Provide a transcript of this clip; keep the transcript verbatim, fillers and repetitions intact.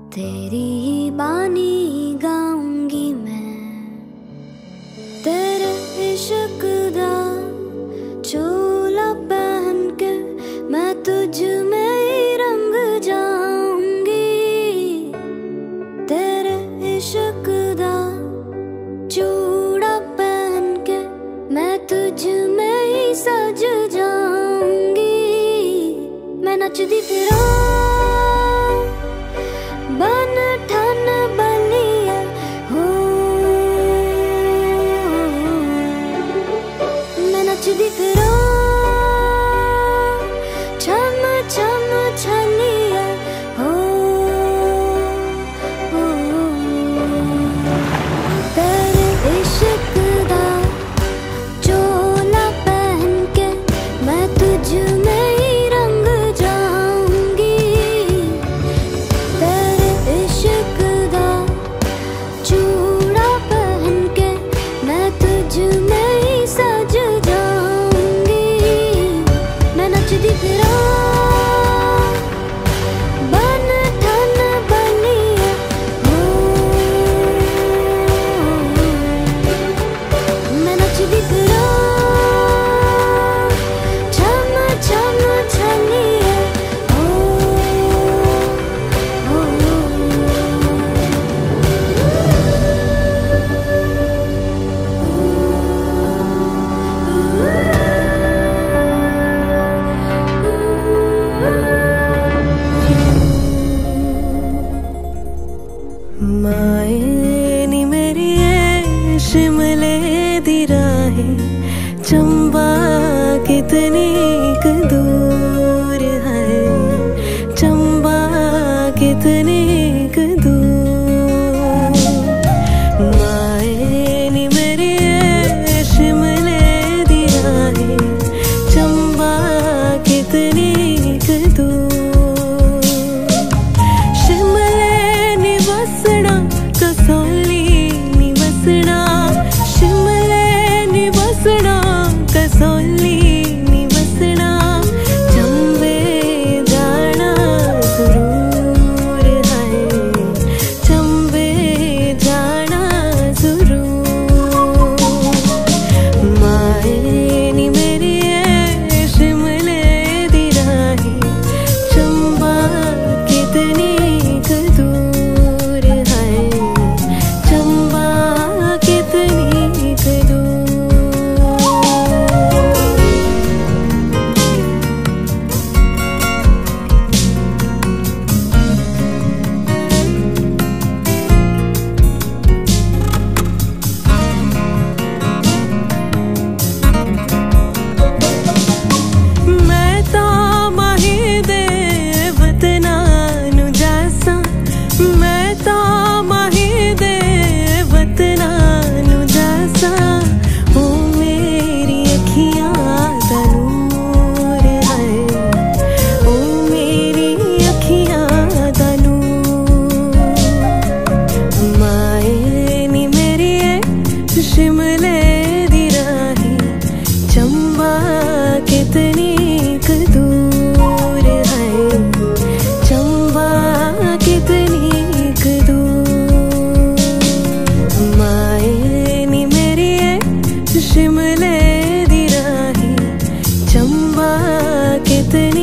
तेरी ही बानी गाऊंगी मैं, तेरे इश्क दा चोला पहन के मैं तुझ में ही रंग जाऊंगी। तेरे इश्क दा चूड़ा पहन के मैं तुझ में ही सज जाऊंगी। मैं नचदी फिरां बन ठन बलिया हो, मैं नचदी फिरां छम छम छलिया हो, हो। तेरे इश्क दा चोला पहन के मैं तुझ में ही रंग जाऊंगी। तेरे इश्क दा चूड़ा पहन के मैं तुझ में ही सज जाऊंगी। मैं नचदी फिरां बन ठन बलिया हो, मैं नचदी फिरां छम छम छलिया हो, हो। माए नी मेरी ए शिमले दी राहें, चंबा कितनी क दूर है, चंबा कितनी क दूर। माए नी मेरी ए शिमले दी राहें, चंबा कितनी क दूर। शिमले नी बसना कसौली नी बसना, शिमले नी बसना कसौली नी बसना। चंबे जाना जरूर है, चंबे जाना जरूर। माए नी मेरी ए शिमले दी राहें, चंबा कितनी क दूर है, चंबा कितनी क दूर। मैं ता माही दे वतना नु जासा, मैं ता माही दे वतना नु जासा। ओ मेरी अखियां दा नूर है, ओ मेरी अखियां दा नूर। माए नी मेरी ए शिमले दी राहें, चंबा कितनी क दूर है, चंबा कितनी क दूर। माए नी मेरी ए शिमले दी राहें, चंबा कितनी